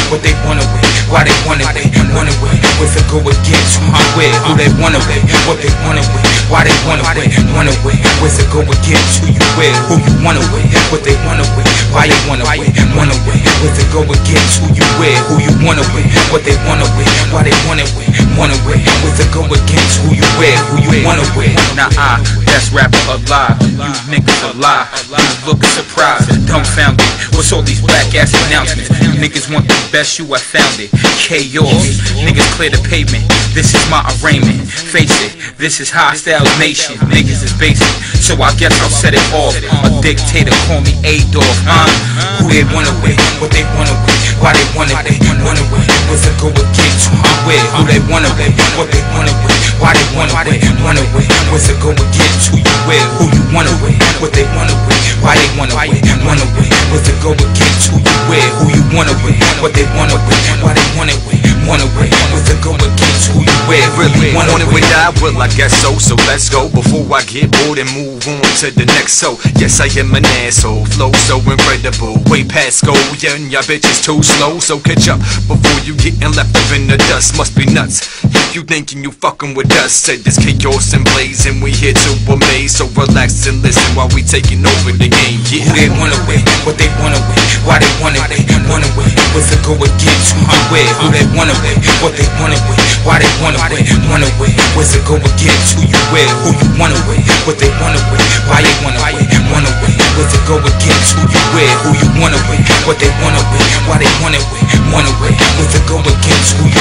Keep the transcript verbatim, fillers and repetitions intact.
what they wanna with, why they wanna with, wanna with, was to go against who you with, who they wanna with, what they wanna with, why they wanna with, wanna with, was to go against who you with, who you wanna with, what they wanna with, why they wanna with, wanna with, was to go against who you with, who you wanna with, what they wanna with, why they wanna with, wanna with, was to go against who you with, who you wanna with. Nah, I, that's rapper alive. You niggas a lie. You looking surprised, dumbfounded. What's all these black ass announcements? You niggas want the best, you I found it. Chaos, niggas clear the pavement. This is my arraignment. Face it, this is hostile nation. Niggas is basic, so I guess I'll set it off. A dictator, call me Adolf, huh? Who they wanna with, what they wanna with, why they wanna with, wanna with, was to go against who you with, who they wanna with, what they wanna with, why they wanna with, wanna with, was to go against who you with, who you wanna with, what they wanna with, why they wanna with, wanna with, was to go against who you with, who you wanna with, what they wanna with, why they wanna with, wanna with, was to go against who you with, really wanna with. I will, I guess so, so let's go before I get bored and move on to the next. So yes, I am an asshole, flow so incredible, way past go, yeah, and y'all bitches too slow, so catch up before you getting left up in the dust. Must be nuts if you thinking you fucking with us. Said this chaos and blaze and we here to amaze, so relax and listen while we taking over the game. Yeah. Who they wanna with, what they wanna with, why they wanna with, wanna with, was to go against who you with, who they wanna with, what they wanna with, why they wanna with, wanna with, was to go against who you with, who you wanna with, what they wanna with, why they wanna with, wanna with, was to go against who you with, who you wanna with, what they wanna with, why they wanna with, wanna with, was to go against who you